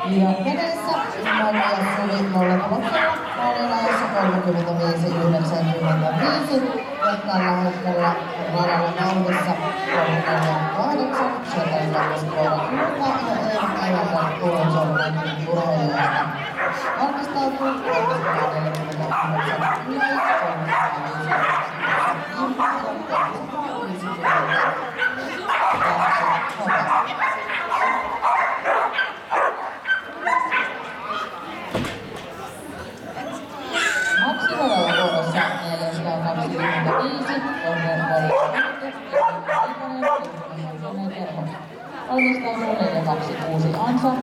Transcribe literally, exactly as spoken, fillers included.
Ja veneessä Maria Suvi nollatavoitteella maalilajassa kolmekymmentäviisi yhdeksänkymmentäviisi ja tällä hetkellä radalla vauhdissa kolmekymmentäkahdeksan sataneljäkymmentä ja Eeva Elämän Turunsormen urheilijasta. Valmistautuu kolmesataaneljäkymmentäyhdeksän yli Maksiradalla vuorossa neljäsataakaksikymmentäviisi, Jorgen oli Valmistautuu neljä kaksi kuusi ansa.